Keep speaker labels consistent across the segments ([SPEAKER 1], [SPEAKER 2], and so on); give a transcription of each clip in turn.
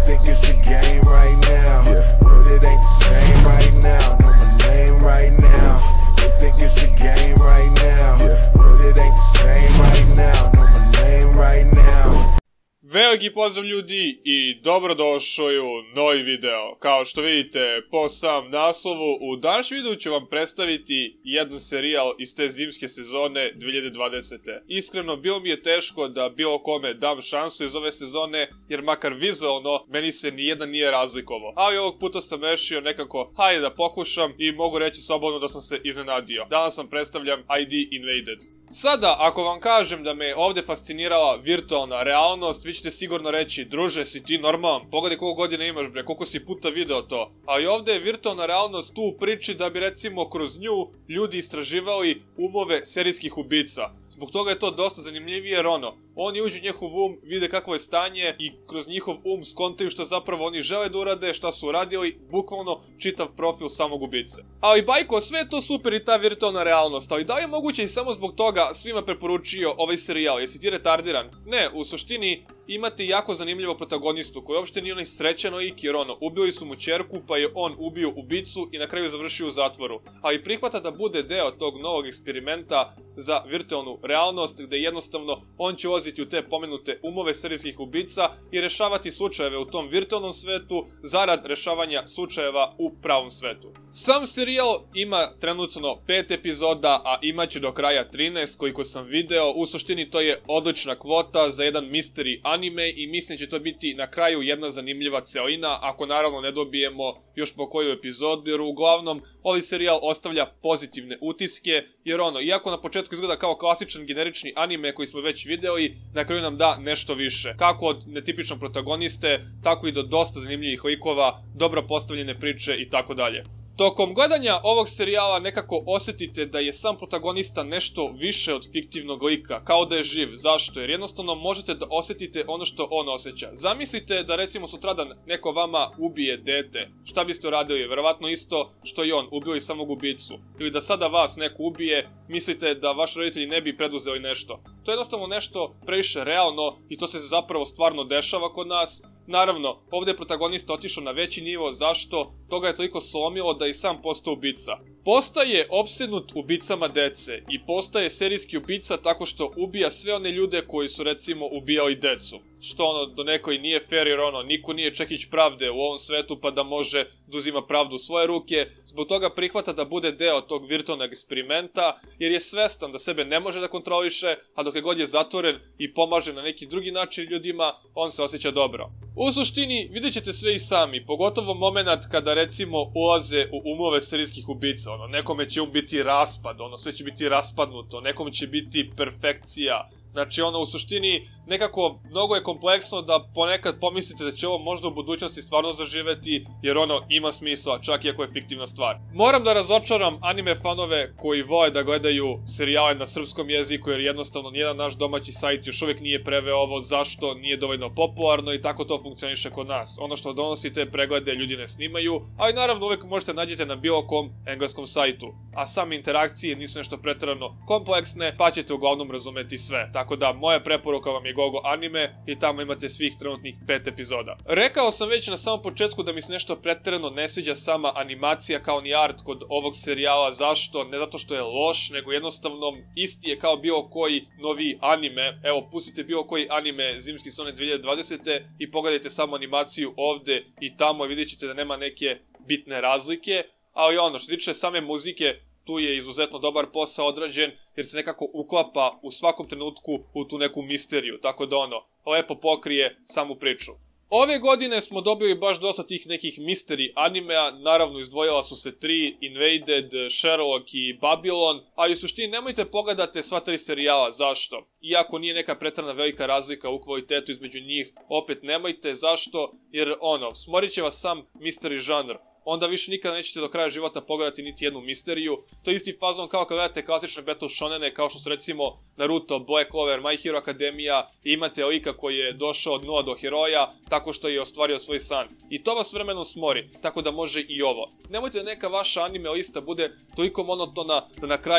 [SPEAKER 1] think it's a game right now, but it ain't the same right now. Know my name right now. You think it's a game right now, but it ain't the same right now. Know my name right now.
[SPEAKER 2] Veliki pozdrav ljudi i dobrodošli u novi video. Kao što vidite po sam naslovu, u današnjem videu ću vam predstaviti jedan serijal iz te zimske sezone 2020. Iskreno, bilo mi je teško da bilo kome dam šansu iz ove sezone, jer makar vizualno meni se nijedan nije razlikovao. Ali ovog puta sam rešio nekako, hajde da pokušam i mogu reći slobodno da sam se iznenadio. Danas vam predstavljam ID Invaded. Sada, ako vam kažem da me ovdje fascinirala virtualna realnost, vi ćete sigurno reći, druže, si ti normalan, pogledaj koliko godina imaš bre, koliko si puta video to. Ali ovdje je virtualna realnost tu u priči da bi recimo kroz nju ljudi istraživali umove serijskih ubica. Zbog toga je to dosta zanimljivije jer oni uđu u njihov um, vide kakvo je stanje i kroz njihov um skontaju što zapravo oni žele da urade, šta su uradili, bukvalno čitav profil samog ubice. Ali bajko, sve je to super i ta virtualna realnost, ali da li je moguće i samo zbog toga svima preporučio ovaj serijal? Jesi ti retardiran? Ne, u suštini imate jako zanimljivog protagonistu koji uopšte nije onaj srećan lik jer ubili su mu ćerku pa je on ubio ubicu i na kraju završio u zatvoru. Ali prihvata da bude deo tog novog eksperimenta za virtualnu realnost gdje jednostavno on će ulaziti u te pomenute umove serijskih ubica i rešavati slučajeve u tom virtualnom svetu zarad rešavanja slučajeva u pravom svetu. Sam serijal ima trenutno 5 epizoda, a imaće do kraja 13 koliko sam video. U suštini to je odlična kvota za jedan mystery anime i mislim će to biti na kraju jedna zanimljiva celina, ako naravno ne dobijemo još po koju epizodu, jer uglavnom ovaj serijal ostavlja pozitivne utiske, jer iako na početku izgleda kao klasičan generični anime koji smo već vidjeli, na kraju nam da nešto više. Kako od netipičnog protagoniste, tako i do dosta zanimljivih likova, dobro postavljene priče i tako dalje. Tokom gledanja ovog serijala nekako osjetite da je sam protagonista nešto više od fiktivnog lika, kao da je živ. Zašto? Jer jednostavno možete da osjetite ono što on osjeća. Zamislite da recimo sutradan neko vama ubije dete. Šta biste uradili? Verovatno isto što i on, ubili samog ubicu. Ili da sada vas neko ubije, mislite da vaši roditelji ne bi preduzeli nešto. To je jednostavno nešto previše realno i to se zapravo stvarno dešava kod nas. Naravno, ovdje je protagonista otišao na veći nivo, zašto? Toga je toliko slomilo da je i sam postao ubica. Postaje opsednut ubicama dece i postaje serijski ubica tako što ubija sve one ljude koji su recimo ubijali decu. Što do nekoj nije fair jer niko nije čekić pravde u ovom svetu pa da može da uzima pravdu u svoje ruke. Zbog toga prihvata da bude deo tog virtualnog eksperimenta jer je svestan da sebe ne može da kontroliše, a dok je god je zatvoren i pomaže na neki drugi način ljudima, on se osjeća dobro. U suštini vidjet ćete sve i sami, pogotovo moment kada recimo ulaze u umove serijskih ubica. Nekome će biti raspad, sve će biti raspadnuto, nekome će biti perfekcija. Znači u suštini nekako mnogo je kompleksno da ponekad pomislite da će ovo možda u budućnosti stvarno zaživeti jer ima smisla čak i ako je fiktivna stvar. Moram da razočaram anime fanove koji vole da gledaju serijale na srpskom jeziku jer jednostavno nijedan naš domaći sajt još uvijek nije preveo ovo, zašto nije dovoljno popularno i tako to funkcioniše kod nas. Ono što donosi te preglede ljudi ne snimaju, ali naravno uvijek možete nađete na bilo kom engleskom sajtu. A same interakcije nisu nešto pretjerano kompleksne pa ćete uglavnom razumeti sve. Tako da moja preporuka vam je Gogo Anime i tamo imate svih trenutnih 5 epizoda. Rekao sam već na samom početku da mi se nešto pretjerano ne sviđa sama animacija kao ni art kod ovog serijala. Zašto? Ne zato što je loš, nego jednostavno isti je kao bilo koji novi anime. Evo, pustite bilo koji anime zimski sezone 2020. i pogledajte samo animaciju ovdje i tamo i vidjet ćete da nema neke bitne razlike. Ali što se tiče same muzike, tu je izuzetno dobar posao odrađen jer se nekako uklapa u svakom trenutku u tu neku misteriju, tako da lepo pokrije samu priču. Ove godine smo dobili baš dosta tih nekih mystery animea, naravno izdvojila su se 3, Invaded, Sherlock i Babylon, ali u suštini nemojte pogledati sva 3 serijala, zašto? Iako nije neka pretjerana velika razlika u kvalitetu između njih, opet nemojte, zašto? Jer smorit će vas sam mystery žanr. Onda više nikada nećete do kraja života pogledati niti jednu misteriju. To je isti fazon kao kad gledate klasične battle shonene kao što su recimo Naruto, Black Clover, My Hero Academia i imate lika koji je došao od nula do heroja tako što je ostvario svoj san. I to vas vremenom smori, tako da može i ovo. Nemojte da neka vaša anime lista bude toliko monotona da na kraju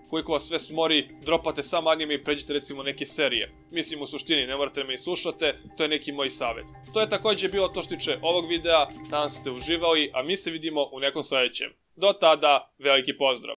[SPEAKER 2] koliko vas sve smori, dropate sam anime i pređite recimo neke serije. Mislim u suštini, ne morate me i slušate, to je neki moj savjet. To je također bilo to što tiče ovog videa, nadam se ste uživali, a mi se vidimo u nekom sljedećem. Do tada, veliki pozdrav!